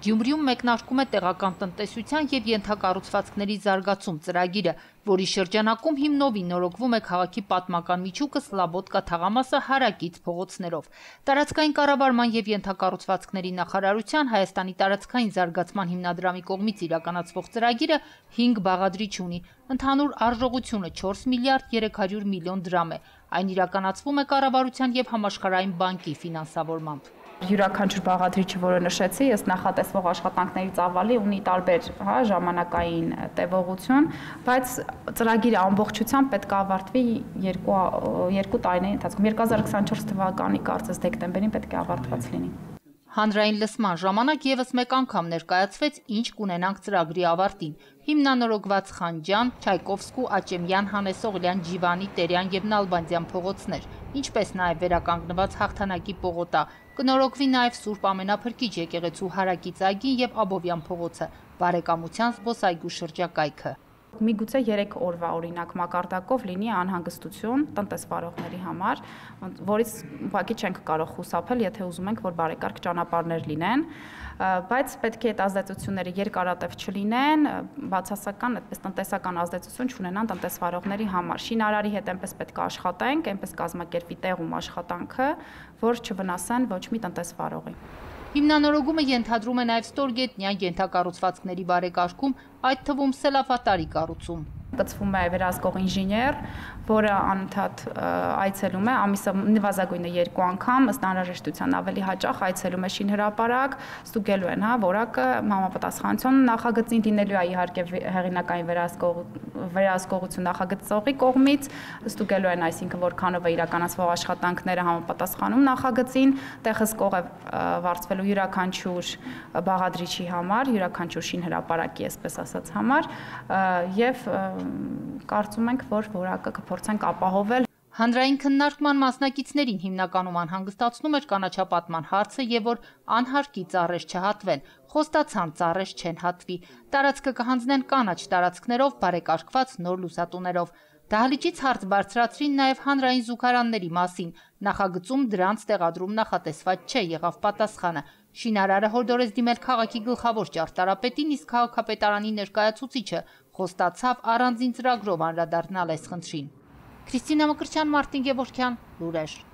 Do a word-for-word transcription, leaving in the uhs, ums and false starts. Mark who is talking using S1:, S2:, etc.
S1: Գյումրիում մեկնարկում է տեղական տնտեսության և ենթակառուցվածքների զարգացում ծրագիրը, որի շրջանակում հիմնովին նորոգվում է քաղաքի պատմական միջուկը Սլաբոդկա թաղամասը հարակից փողոցներով։ Տարածքային կառավարման և ենթակառուցվածքների նախարարության Հայաստանի տարածքային զարգացման հիմնադրամի կողմից իրականացվող ծրագիրը հինգ բաղադրիչ ունի։ Ընդհանուր արժողությունը չորս միլիարդ երեք հարյուր միլիոն դրամ է։ Այն իրականացվում է կառավարության և Համաշխարհային բանկի ֆինանսավորմամբ։
S2: Յուրաքանչյուր բաղադրիչը, որը նշեցի, ըստ նախատեսվող աշխատանքների ծավալի ունի տարբեր հա, ժամանակային տևողություն, բայց ծրագիրը ամբողջությամբ պետք է ավարտվի երկու, երկու տարիների ընթացքում։ երկու հազար քսանչորս թվականի կարծես դեկտեմբերին պետք է ավարտված լինի։
S1: Հանրային լսման ժամանակ ևս մեկ անգամ ներկայացվեց ինչ կունենանք ծրագրի ավարտին։ Հիմնանորոգված Խանջան, Չայկովսկու, Աճեմյան, Հանես Օղլյան, Ջիվանի, Տերյան և Նալբանդյան փողոցներ, ինչպես նաև վերականգնված Հաղթանակի պողոտա։ Կնորոգվի նաև Սուրբ Ամենափրկիչ եկեղեցու հարակից այգին և Աբովյան փողոցը, Բարեկամության զբոսայգու շրջակայքը։
S2: Միգուցե երեք օրվա օրինակ մակարդակով լինի անհանգստություն տնտեսվարողների համար, որից ուղղակի չենք կարող խուսափել, եթե ուզում ենք, որ բարեկարգ ճանապարհներ լինեն, բայց պետք է այդ ազդեցությունները երկարատև չլինեն, բացասական այդպես տնտեսական ազդեցություն չունենան տնտեսվարողների համար։ Շինարարի հետ այնպես պետք է աշխատենք, այնպես կազմակերպվի տեղում աշխատանքը, որ չվնասեն ոչ մի տնտեսվարողի։
S1: Հիմնանորոգումը ենթադրում է նաև ստորգետնյա ենթակառուցվածքների բարեկարգում, այդ թվում սելավատարի կառուցում։
S2: Կցվում է վերահսկող ինժեներ, որը անընդհատ այցելում է, ամիսը նվազագույնը երկու անգամ, ըստ անհրաժեշտության ավելի հաճախ այցելում է շինհրապարակ, ստուգելու են, հա, որակը համապատասխանություն նախագծին դինելու է իհարկե հեղինակային վերահսկող վերահսկողություն նախագծողի կողմից, ստուգելու են, այսինքն որքանով է իրականացվող աշխատանքները համապատասխանում նախագծին, տեղհսկող է վարձվելու յուրաքանչյուր բաղադրիչի համար, յուրաքանչյուր շինհրապարակի, այսպես ասած, համար եւ կարծում ենք, որ որակը կփորձենք ապահովել։
S1: Հանրային քննարկման մասնակիցներին հիմնականում անհանգստացնում էր կանաչապատման հարցը եւ որ անհարկի ծառեր չհատվեն, խոստացան ծառեր չեն հատվի, տարածքը կհանձնեն կանաչ տարածքներով բարեկարգված նոր լուսատուներով։ Դահլիճից հարց բարձրացրին նաև հանրային զուգարանների մասին, նախագծում դրանց տեղադրում նախատեսված չէ, եղավ պատասխանը։ Շինարարը հորդորեց դիմել քաղաքի գլխավոր ճարտարապետին, իսկ քաղաքապետարանի ներկայացուցիչը խոստացավ առանձին ծրագրով անդրադառնալ այս խնդրին։ Քրիստինա Մկրտչյան, Մարտին Գևորգյան, Լուրեր։